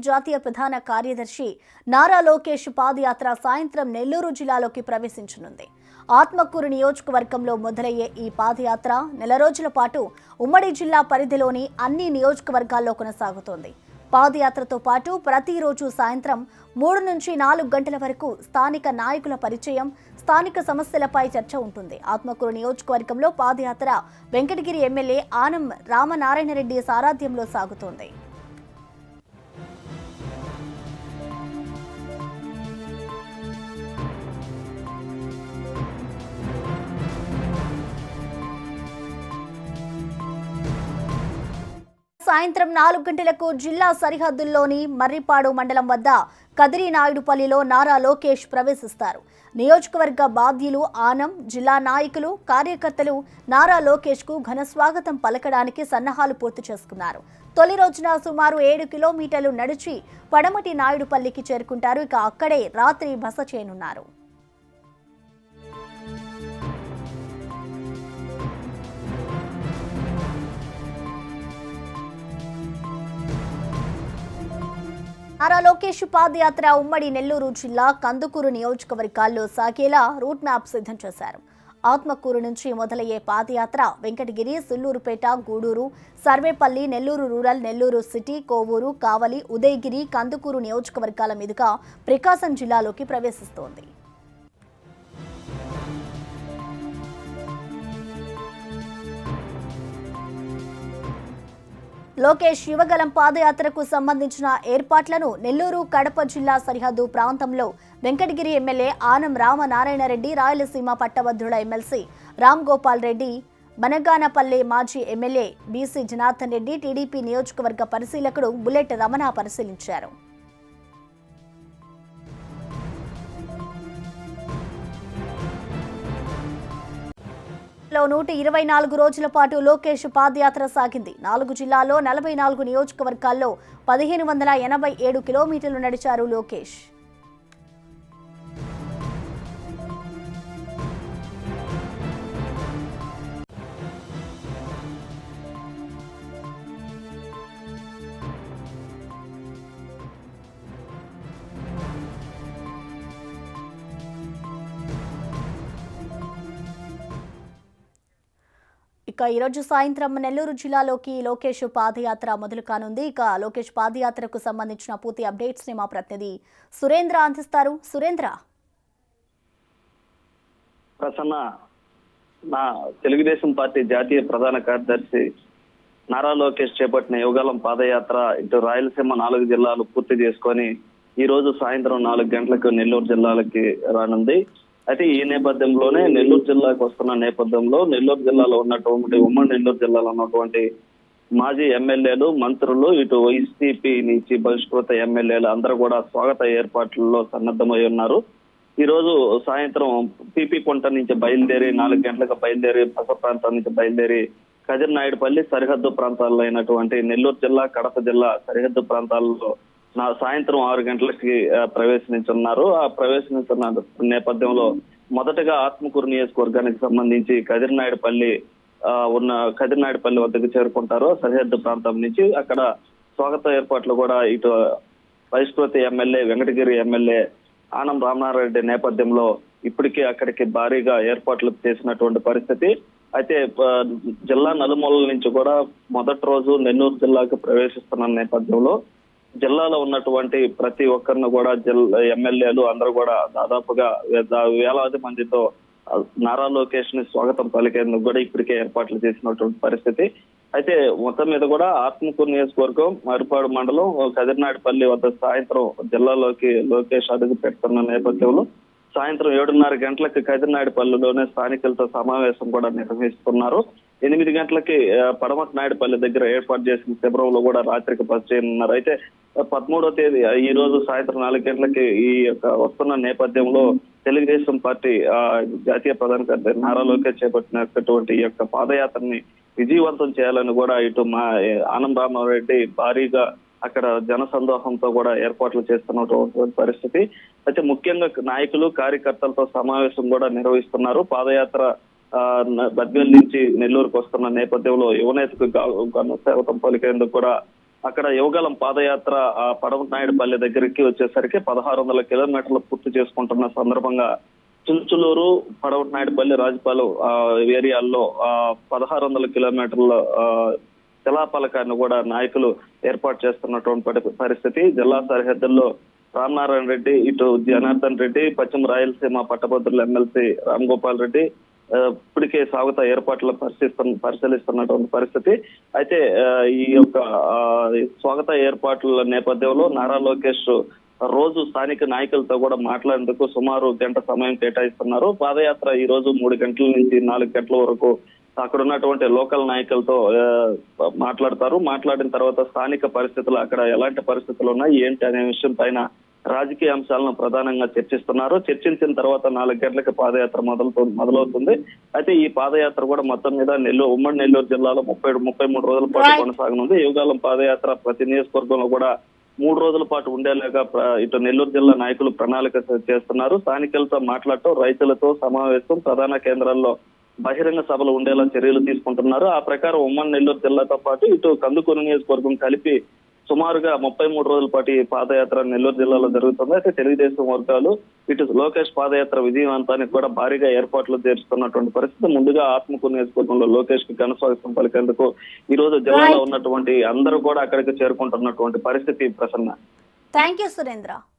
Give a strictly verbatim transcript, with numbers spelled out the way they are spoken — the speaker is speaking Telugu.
జాతీయ ప్రధాన కార్యదర్శి నారా లోకేష్ పాదయాత్ర సాయంత్రం నెల్లూరు జిల్లాలోకి ప్రవేశించనుంది. ఆత్మకూరు నియోజకవర్గంలో మొదలయ్యే ఈ పాదయాత్ర నెల రోజుల పాటు ఉమ్మడి జిల్లా పరిధిలోని అన్ని నియోజకవర్గాల్లో కొనసాగుతోంది. పాదయాత్రతో పాటు ప్రతిరోజు సాయంత్రం మూడు నుంచి నాలుగు గంటల వరకు స్థానిక నాయకుల పరిచయం, స్థానిక సమస్యలపై చర్చ ఉంటుంది. ఆత్మకూరు నియోజకవర్గంలో పాదయాత్ర వెంకటగిరి ఎమ్మెల్యే ఆనం రామనారాయణ రెడ్డి సారథ్యంలో సాగుతోంది. సాయంత్రం నాలుగు గంటలకు జిల్లా సరిహద్దుల్లోని మర్రిపాడు మండలం వద్ద కదిరినాయుడుపల్లిలో నారా లోకేష్ ప్రవేశిస్తారు. నియోజకవర్గ బాధ్యులు ఆనం, జిల్లా నాయకులు, కార్యకర్తలు నారా లోకేష్ కు ఘన స్వాగతం పలకడానికి సన్నాహాలు పూర్తి చేసుకున్నారు. తొలి రోజున సుమారు ఏడు కిలోమీటర్లు నడిచి పడమటి నాయుడుపల్లికి చేరుకుంటారు. ఇక అక్కడే రాత్రి బస చేయనున్నారు. నారా లోకేష్ పాదయాత్ర ఉమ్మడి నెల్లూరు జిల్లా కందుకూరు నియోజకవర్గాల్లో సాగేలా రూట్ మ్యాప్ సిద్ధం చేశారు. ఆత్మకూరు నుంచి మొదలయ్యే పాదయాత్ర వెంకటగిరి, సుల్లూరుపేట, గూడూరు, సర్వేపల్లి, నెల్లూరు రూరల్, నెల్లూరు సిటీ, కోవూరు, కావలి, ఉదయగిరి, కందుకూరు నియోజకవర్గాల మీదుగా ప్రకాశం జిల్లాలోకి ప్రవేశిస్తోంది. లోకేష్ యువగలం పాదయాత్రకు సంబంధించిన ఏర్పాట్లను నెల్లూరు, కడప జిల్లా సరిహద్దు ప్రాంతంలో వెంకటగిరి ఎమ్మెల్యే ఆనం రామనారాయణ రెడ్డి, రాయలసీమ పట్టభద్రుల ఎమ్మెల్సీ రామ్ గోపాల్ రెడ్డి, బనగానపల్లె మాజీ MLA BC Janardhan Reddy, TDP నియోజకవర్గ పరిశీలకుడు బుల్లెట్ రమణ పరిశీలించారు. నూట ఇరవై నాలుగు రోజుల పాటు లోకేష్ పాదయాత్ర సాగింది. నాలుగు జిల్లాల్లో నలభై నాలుగు నియోజకవర్గాల్లో పదిహేను వందల ఎనభై ఏడు కిలోమీటర్లు నడిచారు లోకేష్. ఇక ఈరోజు సాయంత్రం నెల్లూరు జిల్లాలోకి లోకేష్ పాదయాత్ర మొదలు కానుంది. ఇక లోకేష్ పాదయాత్రకు సంబంధించిన పూర్తి అప్డేట్స్ ని మా ప్రతినిధి సురేంద్ర అందిస్తారు. సురేంద్ర, ప్రసన్న, నా తెలుగుదేశం పార్టీ జాతీయ ప్రధాన కార్యదర్శి నారా లోకేష్ చేపట్టిన యువగలం పాదయాత్ర ఇటు రాయలసీమ నాలుగు జిల్లాలు పూర్తి చేసుకొని ఈ రోజు సాయంత్రం నాలుగు గంటలకు నెల్లూరు జిల్లాలకి రానుంది. అయితే ఈ నేపథ్యంలోనే నెల్లూరు జిల్లాకు వస్తున్న నేపథ్యంలో నెల్లూరు జిల్లాలో ఉన్నటువంటి ఉమ్మడి నెల్లూరు జిల్లాలో ఉన్నటువంటి మాజీ ఎమ్మెల్యేలు, మంత్రులు, ఇటు వైసీపీ నుంచి బహిష్కృత ఎమ్మెల్యేలు అందరూ కూడా స్వాగత ఏర్పాట్లలో సన్నద్ధమై ఉన్నారు. ఈ రోజు సాయంత్రం పీపీ కుంట నుంచి బయలుదేరి నాలుగు గంటలకు బయలుదేరి బస ప్రాంతం నుంచి బయలుదేరి కదిరినాయుడుపల్లి సరిహద్దు ప్రాంతాల్లో అయినటువంటి నెల్లూరు జిల్లా, కడప జిల్లా సరిహద్దు ప్రాంతాల్లో నా సాయంత్రం ఆరు గంటలకి ప్రవేశించున్నారు. ఆ ప్రవేశించిన నేపథ్యంలో మొదటగా ఆత్మకూరు నియోజకవర్గానికి సంబంధించి కదిరినాయుడుపల్లి ఉన్న కదిరినాయుడుపల్లి వద్దకు చేరుకుంటారు. సరిహద్దు ప్రాంతం నుంచి అక్కడ స్వాగత ఏర్పాట్లు కూడా ఇటు బహిష్కృత ఎమ్మెల్యే వెంకటగిరి ఎమ్మెల్యే ఆనం రామనారాయణ రెడ్డి నేపథ్యంలో ఇప్పటికే అక్కడికి భారీగా ఏర్పాట్లు చేసినటువంటి పరిస్థితి. అయితే జిల్లా నలుమూలల నుంచి కూడా మొదటి రోజు నెల్లూరు జిల్లాకు ప్రవేశిస్తున్న నేపథ్యంలో జిల్లాలో ఉన్నటువంటి ప్రతి ఒక్కరిని కూడా జిల్లా ఎమ్మెల్యేలు అందరూ కూడా దాదాపుగా వేలాది మందితో నారా లోకేష్ ని స్వాగతం పలికేందుకు కూడా ఇప్పటికే ఏర్పాట్లు చేసినటువంటి పరిస్థితి. అయితే మొత్తం మీద కూడా ఆత్మకూరు నియోజకవర్గం మరిపాడు మండలం కదిరినాయుడుపల్లి వద్ద సాయంత్రం జిల్లాలోకి లోకేష్ అడుగు పెడుతున్న నేపథ్యంలో సాయంత్రం ఏడున్నర గంటలకు కదిరినాయుడుపల్లిలోనే స్థానికులతో సమావేశం కూడా నిర్వహిస్తున్నారు. ఎనిమిది గంటలకి పడమటి నాయుడుపల్లి దగ్గర ఏర్పాటు చేసిన శిబిరంలో కూడా రాత్రికి బస చేయనున్నారు. అయితే పదమూడో తేదీ ఈ రోజు సాయంత్రం నాలుగు గంటలకి ఈ యొక్క వస్తున్న నేపథ్యంలో తెలుగుదేశం పార్టీ ఆ జాతీయ ప్రధాన కార్యదర్శి నారా లోకేష్ చేపట్టినటువంటి ఈ యొక్క పాదయాత్రని విజయవంతం చేయాలని కూడా ఇటు మా ఆనం రామనారాయణ రెడ్డి భారీగా అక్కడ జన సందోహంతో కూడా ఏర్పాట్లు చేస్తున్నటువంటి పరిస్థితి. అయితే ముఖ్యంగా నాయకులు, కార్యకర్తలతో సమావేశం కూడా నిర్వహిస్తున్నారు. పాదయాత్ర బద్వేల్ నుంచి నెల్లూరుకు వస్తున్న నేపథ్యంలో యువనేతకు స్వాగతం పలికేందుకు కూడా అక్కడ యువగలం పాదయాత్ర ఆ పడమనాయుడుపల్లి దగ్గరికి వచ్చేసరికి పదహారు వందల కిలోమీటర్లు పూర్తి చేసుకుంటున్న సందర్భంగా చుంచులూరు, పడమనాయుడుపల్లి, రాజపాలెం ఆ ఏరియాల్లో ఆ పదహారు వందల కిలోమీటర్ల ఆ శిలాఫలకాన్ని కూడా నాయకులు ఏర్పాటు చేస్తున్నటువంటి పరిస్థితి. జిల్లా సరిహద్దుల్లో రామనారాయణ రెడ్డి, ఇటు జనార్దన్ రెడ్డి, పశ్చిమ రాయలసీమ పట్టభద్రుల ఎమ్మెల్సీ రామ్ గోపాల్ రెడ్డి ఇప్పటికే స్వాగత ఏర్పాట్లు పరిశీలిస్తున్న పరిశీలిస్తున్నటువంటి పరిస్థితి. అయితే ఈ యొక్క స్వాగత ఏర్పాట్ల నేపథ్యంలో నారా లోకేష్ రోజు స్థానిక నాయకులతో కూడా మాట్లాడేందుకు సుమారు గంట సమయం కేటాయిస్తున్నారు. పాదయాత్ర ఈ రోజు మూడు గంటల నుంచి నాలుగు గంటల వరకు అక్కడ ఉన్నటువంటి లోకల్ నాయకులతో మాట్లాడతారు. మాట్లాడిన తర్వాత స్థానిక పరిస్థితులు, అక్కడ ఎలాంటి పరిస్థితులు ఉన్నాయి ఏంటి అనే విషయం పైన రాజకీయ అంశాలను ప్రధానంగా చర్చిస్తున్నారు. చర్చించిన తర్వాత నాలుగు గంటలకు పాదయాత్ర మొదలు మొదలవుతుంది. అయితే ఈ పాదయాత్ర కూడా మొత్తం మీద నెల్లూరు ఉమ్మడి నెల్లూరు జిల్లాలో ముప్పై ముప్పై మూడు రోజుల పాటు కొనసాగనుంది. యువగాలం పాదయాత్ర ప్రతి నియోజకవర్గంలో కూడా మూడు రోజుల పాటు ఉండేలాగా ఇటు నెల్లూరు జిల్లా నాయకులు ప్రణాళిక చేస్తున్నారు. స్థానికులతో మాట్లాడటం, రైతులతో సమావేశం, ప్రధాన కేంద్రాల్లో బహిరంగ సభలు ఉండేలా చర్యలు తీసుకుంటున్నారు. ఆ ప్రకారం ఉమ్మడి నెల్లూరు జిల్లాతో పాటు ఇటు కందుకూరు నియోజకవర్గం కలిపి సుమారుగా ముప్పై మూడు రోజుల పాటు ఈ పాదయాత్ర నెల్లూరు జిల్లాలో జరుగుతుంది. అయితే తెలుగుదేశం వర్గాలు ఇటు లోకేష్ పాదయాత్ర విజయవంతానికి కూడా భారీగా ఏర్పాట్లు చేస్తున్నటువంటి పరిస్థితి. ముందుగా ఆత్మకూరు నియోజకవర్గంలో లోకేష్ కి ఘనస్వాగతం పలికేందుకు ఈ రోజు జిల్లాలో ఉన్నటువంటి అందరూ కూడా అక్కడికి చేరుకుంటున్నటువంటి పరిస్థితి. Prasanna, thank you Surendra.